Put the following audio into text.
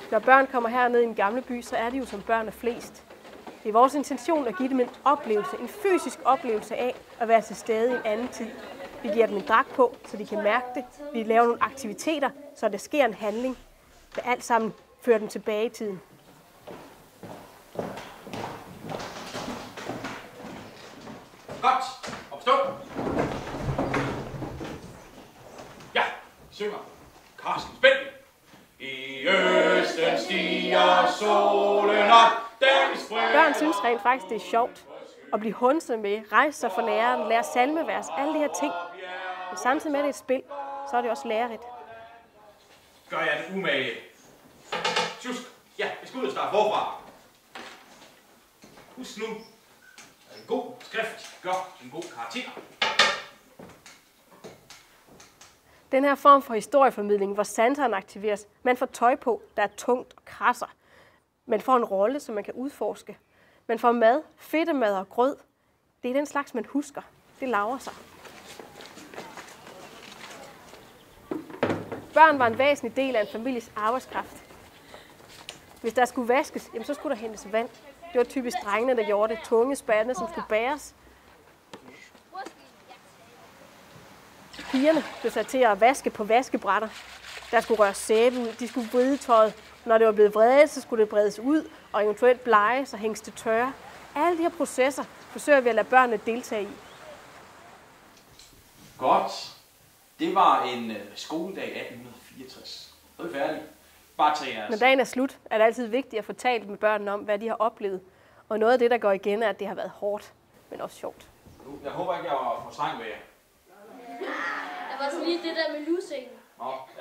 Når børn kommer herned i en gamle by, så er de jo som børn er flest. Det er vores intention at give dem en oplevelse, en fysisk oplevelse af at være til stede i en anden tid. Vi giver dem en dragt på, så de kan mærke det. Vi laver nogle aktiviteter, så der sker en handling, der alt sammen fører dem tilbage i tiden. Godt. Opstå. Ja, synger. Carsten, spil. I østen stiger solen op. Børn synes rent faktisk, det er sjovt at blive hundset med, rejse sig for læreren, lære salmevers, alle de her ting. Men samtidig med det et spil, så er det også lærerigt. Gør jeg en umage. Tjusk. Ja, vi skal ud og starte forfra. Husk nu, at en god skrift gør en god karakter. Den her form for historieformidling, hvor sanserne aktiveres, man får tøj på, der er tungt og krasser. Man får en rolle, som man kan udforske. Man får mad, fedtemad og grød. Det er den slags, man husker. Det laver sig. Børn var en væsentlig del af en families arbejdskraft. Hvis der skulle vaskes, jamen så skulle der hentes vand. Det var typisk drengene, der gjorde det. Tunge spande, som skulle bæres. Pigerne blev sat til at vaske på vaskebrætter. Der skulle røres sæbe ud. De skulle vride tøjet. Når det var blevet vredet, så skulle det bredes ud og eventuelt bleges og hænges til tørre. Alle de her processer forsøger vi at lade børnene deltage i. Godt. Det var en skoledag 1864. Så er vi færdige. Bare tag jeres. Når dagen er slut, er det altid vigtigt at få talt med børnene om, hvad de har oplevet. Og noget af det, der går igen, er, at det har været hårdt, men også sjovt. Jeg håber ikke, jeg var for streng ved jer. Der var så lige det der med lusingen. Nå,